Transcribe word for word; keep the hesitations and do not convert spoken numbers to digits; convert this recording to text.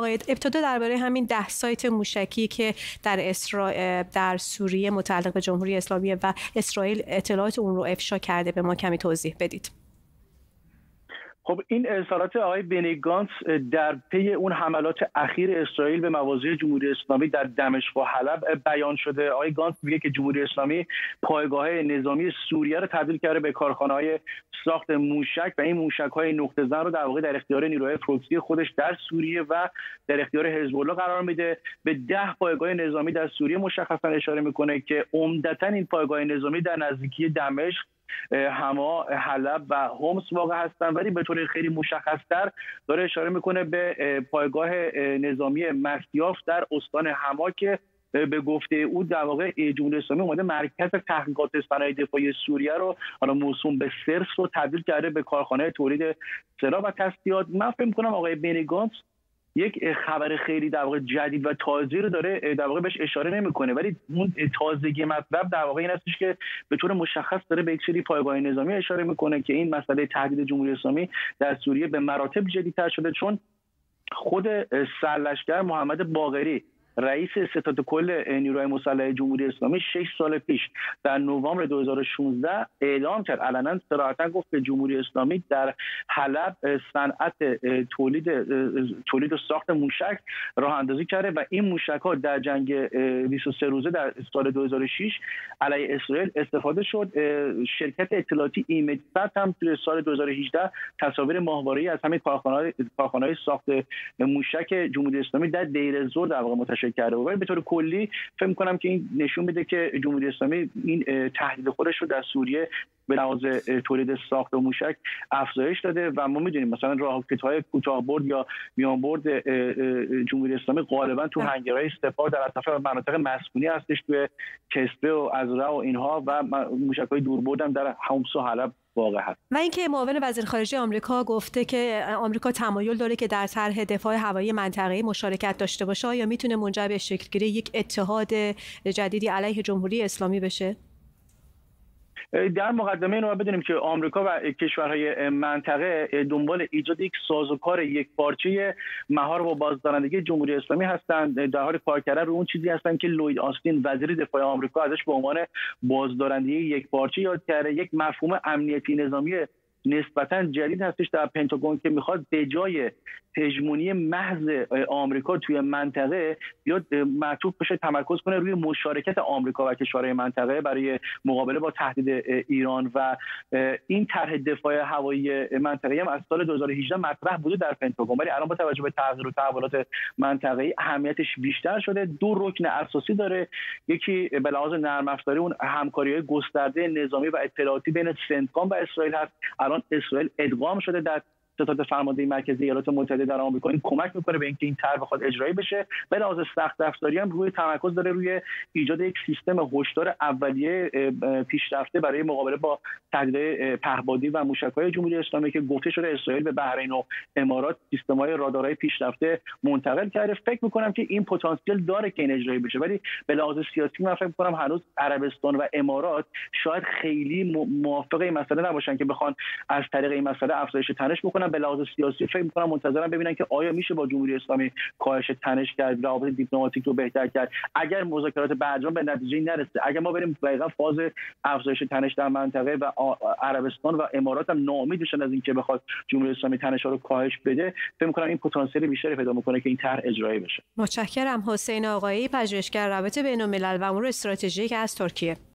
آقای، ابتدا درباره همین ده سایت موشکی که در اسرا... در سوریه متعلق به جمهوری اسلامی و اسرائیل اطلاعات اون رو افشا کرده به ما کمی توضیح بدید. خب این اظهارات آقای بنی گانتس در پی اون حملات اخیر اسرائیل به مواضع جمهوری اسلامی در دمشق و حلب بیان شده. آقای گانتس میگه که جمهوری اسلامی پایگاه نظامی سوریه رو تبدیل کرده به کارخانه‌های ساخت موشک و این موشک‌های نقطه زن رو در واقع در اختیار نیروهای پروکسی خودش در سوریه و در اختیار حزب الله قرار میده. به ده پایگاه نظامی در سوریه مشخصا اشاره میکنه که عمدتاً این پایگاه نظامی در نزدیکی دمشق، حما، حلب و حمص واقع هستند، ولی به طور خیلی مشخص‌تر داره اشاره میکنه به پایگاه نظامی مسیاف در استان حما که به گفته او در واقع جمهوری اسلامی اومده مرکز تحقیقات صنایع دفاعی سوریه رو، حالا موسوم به سرس، رو تبدیل کرده به کارخانه تولید سلاح و تسلیحات. من فکر می‌کنم آقای بنی گانتس یک خبر خیلی در واقع جدید و تازه رو داره در واقع بهش اشاره نمیکنه، ولی اون تازگی مطلب در واقع این هستش که به طور مشخص داره به یک سری پایگاه نظامی اشاره میکنه که این مسئله تهدید جمهوری اسلامی در سوریه به مراتب جدی‌تر شده، چون خود سرلشکر محمد باقری رئیس ستاد کل نیروهای مسلح جمهوری اسلامی شش سال پیش در نوامبر دو هزار و شانزده اعلام کرد، علنا صراحتا گفت که جمهوری اسلامی در حلب صنعت تولید تولید و ساخت موشک راه اندازی کرده و این موشک‌ها در جنگ بیست و سه روزه در سال دو هزار و شش علیه اسرائیل استفاده شد. شرکت اطلاعاتی ایمدسات هم در سال دو هزار و هجده تصاویر ماهواره‌ای از همین کارخانه‌های کارخانه‌های ساخت موشک جمهوری اسلامی در دیر الزور در واقع منتشر کرده. ولی به طور کلی فکر می‌کنم که این نشون میده که جمهوری اسلامی این تهدید خودش رو در سوریه به لحاظ تولید ساخت و موشک افزایش داده و ما می‌دونیم مثلا راکت‌های کوتاه‌برد یا میانبرد جمهوری اسلامی غالبا تو هنگرهای سپاه در اطراف مناطق مسکونی هستش، توی کسبه و عزرا و اینها، و موشک‌های دوربرد هم در حمص و حلب واقع هست. و اینکه معاون وزیر خارجه آمریکا گفته که آمریکا تمایل داره که در طرح دفاع هوایی منطقه‌ای مشارکت داشته باشه، یا میتونه منجر به شکل‌گیری یک اتحاد جدیدی علیه جمهوری اسلامی بشه؟ در مقدمه اینو بدونیم که آمریکا و کشورهای منطقه دنبال ایجاد یک سازوکار یکپارچه مهار و بازدارندگی جمهوری اسلامی هستند، در حال کار کردن رو اون چیزی هستند که لوید آستین وزیر دفاع آمریکا ازش به عنوان بازدارندگی یکپارچه یاد کرده. یک مفهوم امنیتی نظامی نسبتاً جدید هستش در پنتاگون که میخواد به جای هژمونی محض آمریکا توی منطقه بیاد معطوف بشه، تمرکز کنه روی مشارکت آمریکا و کشورهای منطقه برای مقابله با تهدید ایران. و این طرح دفاع هوایی منطقه‌ای هم از سال دو هزار و هجده مطرح بوده در پنتاگون، ولی الان با توجه به تغییر و تحولات منطقه‌ای اهمیتش بیشتر شده. دو رکن اساسی داره، یکی به لحاظ نرم افزاری اون همکاری‌های گسترده نظامی و اطلاعاتی بین سنتکام و اسرائیل هست. الان اسرائیل ادغام شده در ستاد فرماندهی مرکزی ایالات متحده در آمریکا. این کمک میکنه به اینکه این طرح بخواد اجرایی بشه. به لحاظ سخت افزاری هم روی تمرکز داره روی ایجاد یک سیستم هشدار اولیه پیشرفته برای مقابله با تهدید پهپادی و موشک‌های جمهوری اسلامی که گفته شده اسرائیل به بحرین و امارات سیستم‌های رادارهای پیشرفته منتقل کرده. فکر میکنم که این پتانسیل داره که این اجرایی بشه، ولی به لحاظ سیاسی من فکر میکنم هنوز عربستان و امارات شاید خیلی موافق این مسئله نباشن که بخوان از طریق این مسئله افزایش تنش بکنن. به لحاظ سیاسی فکر می‌کنم منتظرم ببینن که آیا میشه با جمهوری اسلامی کاهش تنش کرد، روابط دیپلماتیک رو بهتر کرد. اگر مذاکرات برجام به نتیجه نرسه، اگر ما بریم دقیقاً فاز افزایش تنش در منطقه و عربستان و امارات هم ناامید بشن از اینکه بخواد جمهوری اسلامی تنش‌ها رو کاهش بده، فکر می‌کنم این پتانسیل بیشتری پیدا می‌کنه که این طرح اجرایی بشه. متشکرم. حسین آقایی، پژوهشگر روابط بین‌الملل و امور استراتژیک از ترکیه.